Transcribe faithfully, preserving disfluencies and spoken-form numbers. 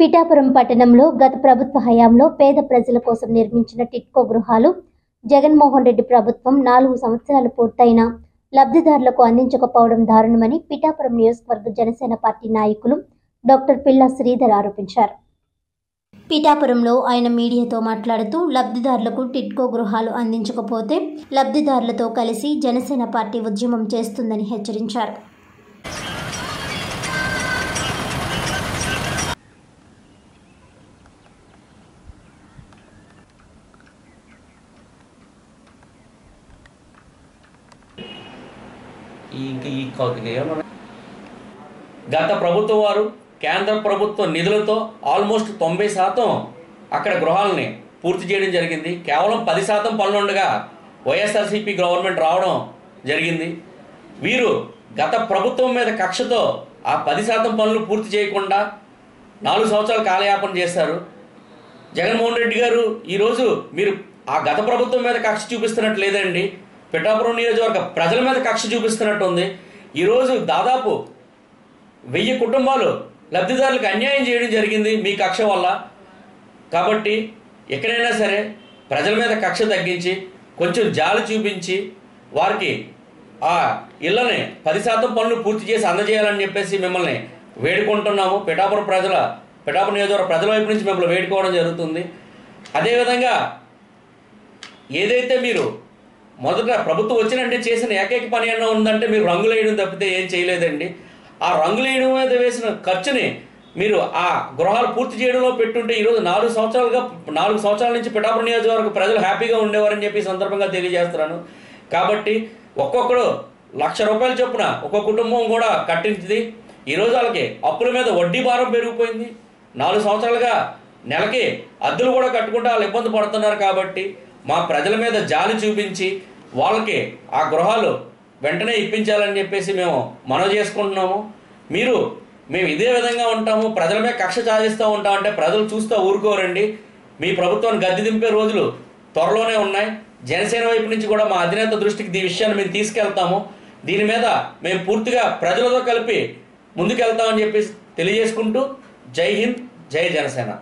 పిఠాపురం పట్టణంలో గత ప్రభుత్వ హయాంలో పేద ప్రజల కోసం నిర్మించిన టిట్కో గృహాలు జగన్మోహన్ రెడ్డి ప్రభుత్వం నాలుగు సంవత్సరాలు పూర్తయినా లబ్ధిదారులకు అందించకపోవడం దారుణమని పిఠాపురం నియోజకవర్గ జనసేన పార్టీ నాయకులు డాక్టర్ పిల్లా శ్రీధర్ ఆరోపించారు. పిఠాపురంలో ఆయన మీడియాతో మాట్లాడుతూ లబ్ధిదారులకు టిట్కో గృహాలు అందించకపోతే లబ్ధిదారులతో కలిసి జనసేన పార్టీ ఉద్యమం చేస్తుందని హెచ్చరించారు. గత ప్రభుత్వం వారు కేంద్ర ప్రభుత్వ నిధులతో ఆల్మోస్ట్ తొంభై శాతం అక్కడ గృహాలని పూర్తి చేయడం జరిగింది. కేవలం పది శాతం పనులు ఉండగా వైఎస్ఆర్సీపీ గవర్నమెంట్ రావడం జరిగింది. వీరు గత ప్రభుత్వం మీద కక్షతో ఆ పది శాతం పనులు పూర్తి చేయకుండా నాలుగు సంవత్సరాలు కాలయాపన చేశారు. జగన్మోహన్ రెడ్డి గారు ఈరోజు మీరు ఆ గత ప్రభుత్వం మీద కక్ష చూపిస్తున్నట్టు లేదండి, పిఠాపురం నియోజకవర్గ ప్రజల మీద కక్ష చూపిస్తున్నట్టు ఉంది. ఈరోజు దాదాపు వెయ్యి కుటుంబాలు లబ్ధిదారులకు అన్యాయం చేయడం జరిగింది మీ కక్ష వల్ల. కాబట్టి ఎక్కడైనా సరే ప్రజల మీద కక్ష తగ్గించి కొంచెం జాలి చూపించి వారికి ఆ ఇళ్ళని పది శాతం పనులు పూర్తి చేసి అందజేయాలని చెప్పేసి మిమ్మల్ని వేడుకుంటున్నాము. పిఠాపురం ప్రజల పిఠాపురం నియోజకవర్గ ప్రజల వైపు నుంచి మిమ్మల్ని వేడుకోవడం జరుగుతుంది. అదేవిధంగా ఏదైతే మీరు మొదట ప్రభుత్వం వచ్చినంటే చేసిన ఏకైక పని ఏమన్నా ఉందంటే మీరు రంగులు వేయడం తప్పితే ఏం చేయలేదండి. ఆ రంగులు వేయడం మీద వేసిన ఖర్చుని మీరు ఆ గృహాలు పూర్తి చేయడంలో పెట్టుంటే ఈరోజు నాలుగు సంవత్సరాలుగా నాలుగు సంవత్సరాల నుంచి పిఠాపురం నియోజకవర్గ ప్రజలు హ్యాపీగా ఉండేవారని చెప్పి సందర్భంగా తెలియజేస్తున్నాను. కాబట్టి ఒక్కొక్కడు లక్ష రూపాయలు చొప్పున ఒక్కొక్క కుటుంబం కూడా కట్టించింది. ఈరోజు వాళ్ళకి అప్పుల మీద వడ్డీ భారం పెరిగిపోయింది. నాలుగు సంవత్సరాలుగా నెలకి అద్దెలు కూడా కట్టుకుంటే వాళ్ళు ఇబ్బంది పడుతున్నారు. కాబట్టి మా ప్రజల మీద జాలి చూపించి వాళ్ళకి ఆ గృహాలు వెంటనే ఇప్పించాలని చెప్పేసి మేము మనవి చేసుకుంటున్నాము. మీరు మేము ఇదే విధంగా ఉంటాము, ప్రజల మీద కక్ష సాధిస్తూ ఉంటామంటే ప్రజలు చూస్తూ ఊరుకోరండి. మీ ప్రభుత్వాన్ని గద్దె దింపే రోజులు త్వరలోనే ఉన్నాయి. జనసేన వైపు నుంచి కూడా మా అధినేత దృష్టికి ఈ విషయాన్ని మేము తీసుకెళ్తాము. దీని మీద మేము పూర్తిగా ప్రజలతో కలిపి ముందుకెళ్తామని చెప్పేసి తెలియజేసుకుంటూ జై హింద్, జై జనసేన.